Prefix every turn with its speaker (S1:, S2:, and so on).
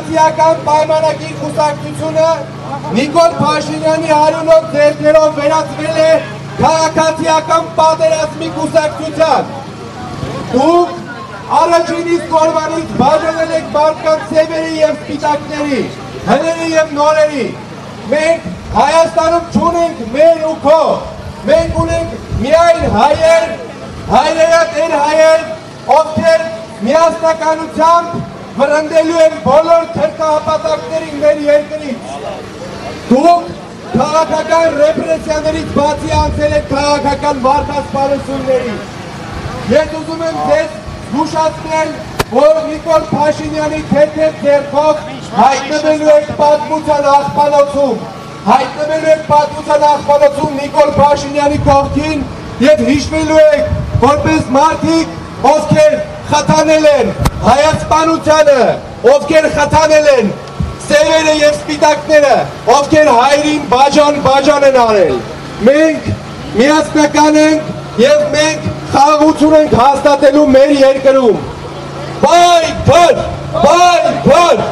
S1: քաղաքացիական պայմանագիր կուսակցությունը Նիկոլ Փաշինյանի հարյունով ձեռքերով վերածվել է քաղաքացիական պատերազմի կուսակցության։ Դուք առաջին իսկ օրվանից բաժանել եք մարդկանց սևերի և սպիտակների, հների և նորերի։ Մենք Հայաստանում չունենք մեր ու քո, մենք ունենք միայն հայեր, հայրերը տեր հայեր, ովքեր միասնականությամբ վրընդելու են բոլոր թրքահապատակներին մեր երկրից։ Դուք քաղաքական ռեպրեսիաներից բացի անցել եք քաղաքական վարքասպանությունների։ Ես ուզում եմ ձեզ զգուշացնել, որ Նիկոլ Փաշինյանի թեթև ձեռքով հայտնվելու եք պատմության աղբանոցում, հայտնվելու եք պատմության աղբանոցում Նիկոլ Փաշինյանի կողքին և հիշվելու եք որպես մարդիկ, ովքեր խթանել են հայացպանությանը, ովքեր խթանել են սևերը և սպիտակները, ովքեր հայրին բաժան են արել։ Մենք միասնական ենք և մենք խաղաղություն ենք հաստատելու մեր երկրում։ Պայքար, պայքար,